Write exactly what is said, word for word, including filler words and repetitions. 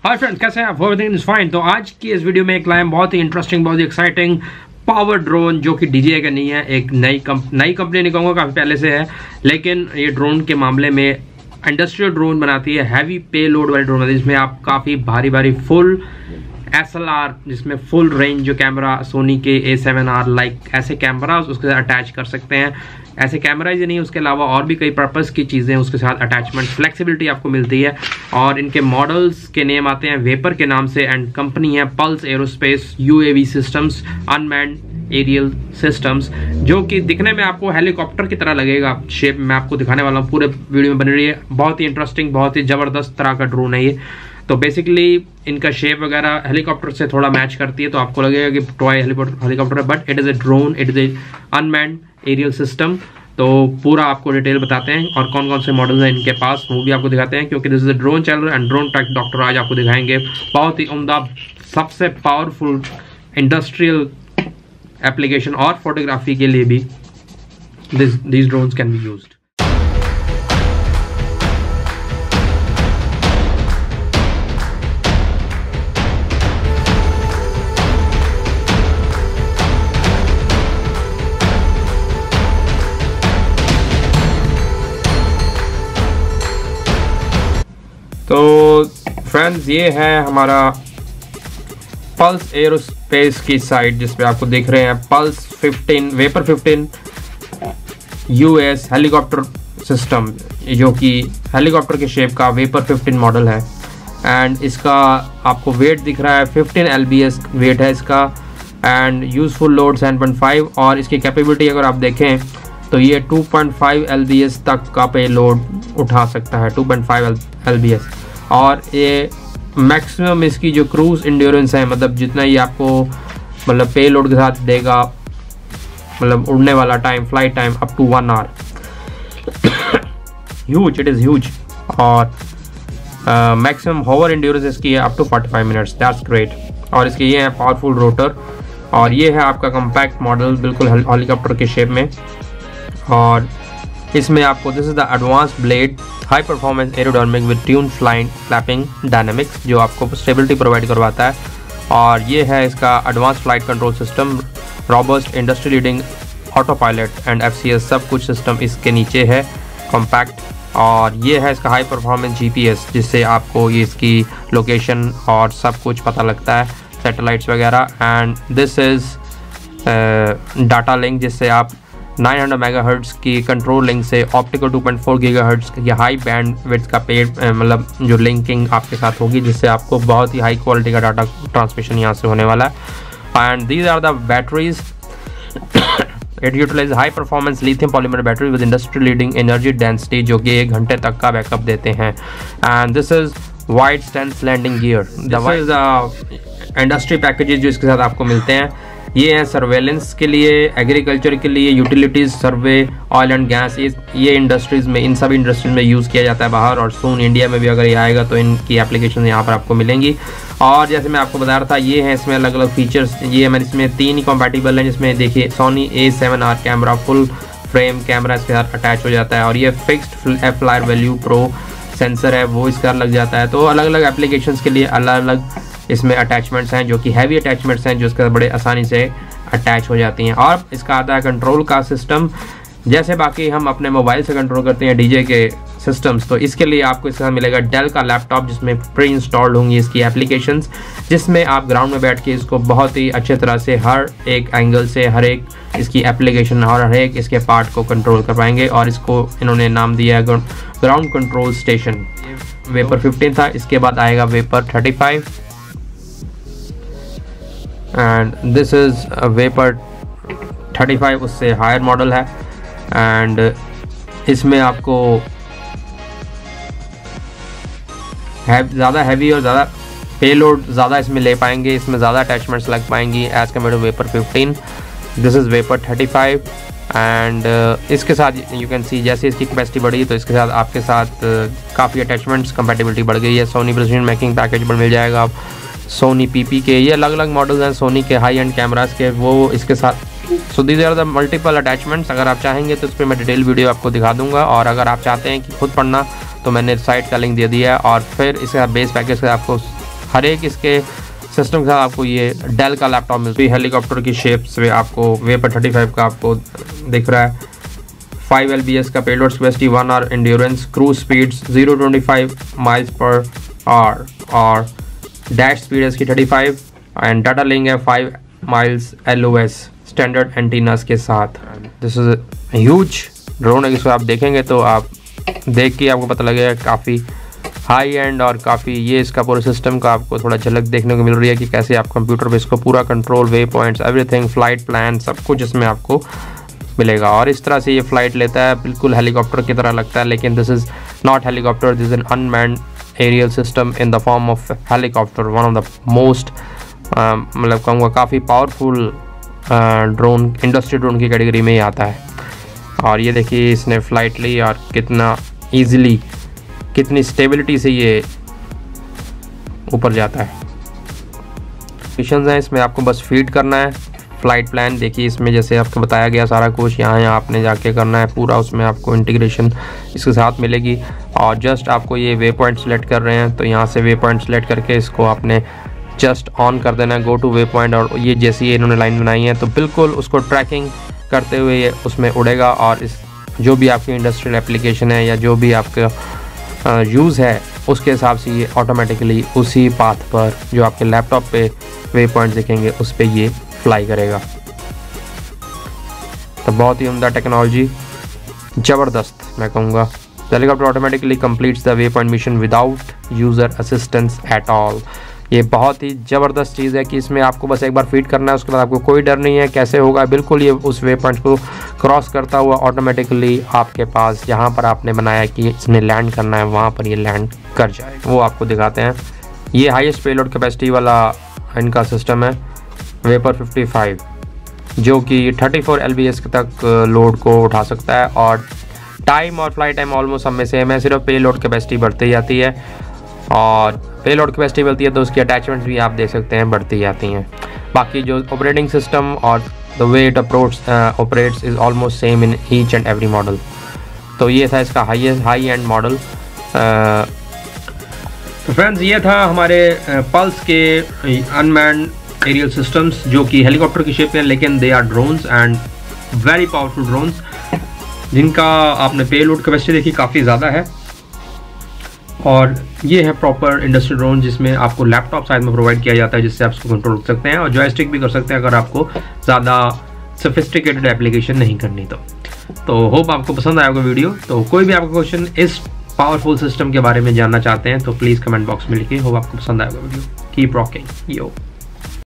Hi friends, कैसे हैं आप? Everything is fine. तो आज की इस वीडियो में एक लाइन बहुत ही इंटरेस्टिंग, बहुत ही एक्साइटिंग पावर ड्रोन जो कि डीजीआई का नहीं है, एक नई कंप नई कंपनी नहीं कहूँगा, काफ़ी पहले से है, लेकिन ये ड्रोन के मामले में इंडस्ट्रियल ड्रोन बनाती है, हैवी पे लोड वाली ड्रोन बनाती है, जिसमें आप काफ़ी भारी भारी फुल एस एल आर, जिसमें फुल रेंज जो कैमरा सोनी के ए सेवन आर लाइक ऐसे कैमरा उसके साथ अटैच कर सकते हैं। ऐसे कैमरा ही नहीं, उसके अलावा और भी कई पर्पस की चीज़ें उसके साथ अटैचमेंट, फ्लेक्सिबिलिटी आपको मिलती है। और इनके मॉडल्स के नेम आते हैं वेपर के नाम से, एंड कंपनी है Pulse Aerospace UAV systems, unmanned aerial systems, जो कि दिखने में आपको हेलीकॉप्टर की तरह लगेगा। शेप मैं आपको दिखाने वाला हूँ, पूरे वीडियो में बन रही है। बहुत ही इंटरेस्टिंग, बहुत ही ज़बरदस्त तरह का ड्रोन है ये। तो बेसिकली इनका शेप वगैरह हेलीकॉप्टर से थोड़ा मैच करती है, तो आपको लगेगा कि टॉय हेलीकॉप्टर है, but it is a drone, it is a unmanned aerial system. तो पूरा आपको डिटेल बताते हैं और कौन कौन से मॉडल्स हैं इनके पास वो भी आपको दिखाते हैं, क्योंकि this is a drone channel and drone tech doctor आज आपको दिखाएंगे बहुत ही उम्दा, सबसे पावरफुल इंडस्ट्रियल एप्लीकेशन और फोटोग्राफी के लिए भी these drones can be used. तो फ्रेंड्स, ये है हमारा पल्स एरोस्पेस की साइट, जिसपे आपको देख रहे हैं Pulse fifteen Vapor fifteen US helicopter system, जो कि हेलीकॉप्टर के शेप का वेपर फिफ्टीन मॉडल है। एंड इसका आपको वेट दिख रहा है, fifteen L B S weight है इसका, and useful load seven point five, और इसकी कैपेबिलिटी अगर आप देखें तो ये two point five L B S तक का पे लोड उठा सकता है, two point five L B S. और ये मैक्सिमम इसकी जो क्रूज इंड्योरेंस है, मतलब जितना ये आपको मतलब पे लोड के साथ देगा, मतलब उड़ने वाला time, flight time up to one hour, huge, it is huge. और मैक्सिमम होवर इंड्योरेंस इसकी है up to forty five minutes, that's great. और इसके ये है पावरफुल रोटर, और ये है आपका कम्पैक्ट मॉडल, बिल्कुल हेलीकॉप्टर के शेप में। और इसमें आपको this is the advance blade high performance aerodynamic with tune flying flapping dynamics, जो आपको स्टेबिलिटी प्रोवाइड करवाता है। और ये है इसका advance flight control system, robust industry leading autopilot and F C S, सब कुछ सिस्टम इसके नीचे है, कॉम्पैक्ट। और ये है इसका high performance G P S, जिससे आपको ये इसकी लोकेशन और सब कुछ पता लगता है, सैटेलाइट्स वगैरह। And this is data link, जिससे आप नाइन हंड्रेड मेगाहर्ट्ज़ की कंट्रोल लिंक से optical two point four gigahertz या हाई बैंड विड्थ का पेड मतलब जो लिंकिंग आपके साथ होगी, जिससे आपको बहुत ही हाई क्वालिटी का डाटा ट्रांसमिशन यहाँ से होने वाला है। And these are the batteries, it utilize high performance lithium polymer battery with industry leading energy density, जो कि एक घंटे तक का बैकअप देते हैं। And this is wide stance landing gear, this is industry packages जो इसके साथ आपको मिलते हैं। ये हैं सर्वेलेंस के लिए, एग्रीकल्चर के लिए, utilities, survey, oil and gas, ये ये इंडस्ट्रीज़ में, इन सभी इंडस्ट्रीज में यूज़ किया जाता है बाहर, और सून इंडिया में भी अगर ये आएगा तो इनकी एप्लीकेशन यहाँ पर आपको मिलेंगी। और जैसे मैं आपको बता रहा था, ये हैं इसमें अलग अलग फीचर्स, ये हमारे इसमें तीन ही कॉम्पैटिबल हैं, जिसमें देखिए Sony A seven R camera, full frame camera इसके साथ अटैच हो जाता है, और ये fixed F flyer value pro sensor है वो इसका लग जाता है। तो अलग अलग एप्लीकेशंस के लिए अलग अलग इसमें अटैचमेंट्स हैं, जो कि हैवी अटैचमेंट्स हैं, जो इसके बड़े आसानी से अटैच हो जाती हैं। और इसका आता है कंट्रोल का सिस्टम, जैसे बाकी हम अपने मोबाइल से कंट्रोल करते हैं डीजे के सिस्टम्स, तो इसके लिए आपको इसके साथ मिलेगा डेल का लैपटॉप, जिसमें प्री इंस्टॉल्ड होंगी इसकी एप्लीकेशंस, जिसमें आप ग्राउंड में बैठ के इसको बहुत ही अच्छे तरह से हर एक एंगल से हर एक इसकी एप्लीकेशन और हर एक इसके पार्ट को कंट्रोल कर पाएंगे। और इसको इन्होंने नाम दिया है ground control station. Vapor fifteen था, इसके बाद आएगा Vapor thirty five, and this is Vapor thirty five, उससे हायर मॉडल है। एंड इसमें आपको ज़्यादा हैवी और ज़्यादा पे लोड ज़्यादा इसमें ले पाएंगे, इसमें ज़्यादा अटैचमेंट्स लग पाएंगी as compare to Vapor fifteen. This is Vapor thirty five, and इसके साथ यू कैन सी जैसे इसकी कैपेसिटी बढ़ी, तो इसके साथ आपके साथ uh, काफ़ी अटैचमेंट्स कंपैटिबिलिटी बढ़ गई है। सोनी प्रेसिजन मेकिंग पैकेज पर मिल जाएगा आप, सोनी पीपी के, ये अलग अलग मॉडल्स हैं सोनी के हाई एंड कैमरास के, वो इसके साथ। So these are the multiple attachments. अगर आप चाहेंगे तो इस पर मैं डिटेल वीडियो आपको दिखा दूंगा, और अगर आप चाहते हैं कि खुद पढ़ना तो मैंने साइट का लिंक दे दिया है। और फिर इसके बेस पैकेज से आपको हर एक इसके सिस्टम के साथ आपको ये डेल का लैपटॉप मिलती है। हेलीकॉप्टर की शेप्स में आपको वेपर थर्टी फाइव का आपको दिख रहा है। फाइव एल बी एस का payload capacity, one hour endurance, cruise speeds zero twenty five miles per hour और डैश स्पीड है इसकी thirty five and data link है five miles L O S standard antennas के साथ। This is huge drone है। इसको आप देखेंगे तो आप देख के आपको पता लगेगा काफ़ी हाई एंड और काफ़ी ये इसका पूरे सिस्टम का आपको थोड़ा झलक देखने को मिल रही है कि कैसे आप कंप्यूटर पे इसको पूरा control, waypoints, everything, flight plan, सब कुछ इसमें आपको मिलेगा। और इस तरह से ये फ्लाइट लेता है, बिल्कुल हेलीकॉप्टर की तरह लगता है, लेकिन this is not helicopter, this is an unmanned aerial system in the form of helicopter. One of the most मतलब कहूँगा काफ़ी पावरफुल ड्रोन, इंडस्ट्री ड्रोन की कैटेगरी में ही आता है। और ये देखिए इसने फ्लाइट ली और कितना ईजिली, कितनी स्टेबिलिटी से ये ऊपर जाता है। मिशंस हैं इसमें, आपको बस फीड करना है फ्लाइट प्लान। देखिए इसमें जैसे आपको बताया गया सारा कुछ, यहाँ यहाँ आपने जाके करना है पूरा, उसमें आपको इंटीग्रेशन इसके साथ मिलेगी। और जस्ट आपको ये वे पॉइंट सेलेक्ट कर रहे हैं तो यहाँ से वे पॉइंट सेलेक्ट करके इसको आपने जस्ट ऑन कर देना है, गो टू वे पॉइंट। और ये जैसी ये इन्होंने लाइन बनाई है तो बिल्कुल उसको ट्रैकिंग करते हुए ये उसमें उड़ेगा। और इस जो भी आपकी इंडस्ट्रियल एप्लीकेशन है या जो भी आपका यूज़ है उसके हिसाब से ये ऑटोमेटिकली उसी पाथ पर जो आपके लैपटॉप पे वे पॉइंट दिखेंगे उस पर ये फ्लाई करेगा। तो बहुत ही उम्दा टेक्नोलॉजी, ज़बरदस्त मैं कहूँगा। Helicopter automatically completes the waypoint mission without user assistance at all. ये बहुत ही ज़बरदस्त चीज़ है कि इसमें आपको बस एक बार फीड करना है, उसके बाद आपको कोई डर नहीं है कैसे होगा। बिल्कुल ये उस वे पॉइंट को क्रॉस करता हुआ ऑटोमेटिकली आपके पास जहाँ पर आपने बनाया कि इसने लैंड करना है वहाँ पर ये लैंड कर जाएगा। वो आपको दिखाते हैं। ये हाईएस्ट पेलोड कैपेसिटी वाला इनका सिस्टम है वेपर फिफ्टी फाइव, जो कि thirty four L B S तक लोड को उठा सकता है। और टाइम और फ्लाइट टाइम ऑलमोस्ट सब में सेम है, सिर्फ पे लोड कैपेसिटी बढ़ती जाती है। और पे लोड कैपेसिटी बढ़ती है तो उसकी अटैचमेंट्स भी आप देख सकते हैं बढ़ती जाती हैं। बाकी जो ऑपरेटिंग सिस्टम और the way it approach operates is almost same in each and every model. तो ये था इसका हाईएस्ट हाई एंड मॉडल। तो फ्रेंड्स ये था हमारे पल्स के अनमैन्ड एरियल सिस्टम्स जो कि हेलीकॉप्टर की शेप में, लेकिन they are drones and very powerful drones, जिनका आपने पे लोड कैपेसिटी देखी काफ़ी ज़्यादा है। और ये है प्रॉपर इंडस्ट्रियल ड्रोन जिसमें आपको लैपटॉप साइज में प्रोवाइड किया जाता है, जिससे आप इसको कंट्रोल कर सकते हैं और जॉयस्टिक भी कर सकते हैं अगर आपको ज़्यादा सोफिस्टिकेटेड एप्लीकेशन नहीं करनी तो। तो होप आपको पसंद आया होगा वीडियो। तो कोई भी आपका क्वेश्चन इस पावरफुल सिस्टम के बारे में जानना चाहते हैं तो प्लीज़ कमेंट बॉक्स में लिखिए। होप आपको पसंद आएगा वीडियो। कीप रॉकिंग यो।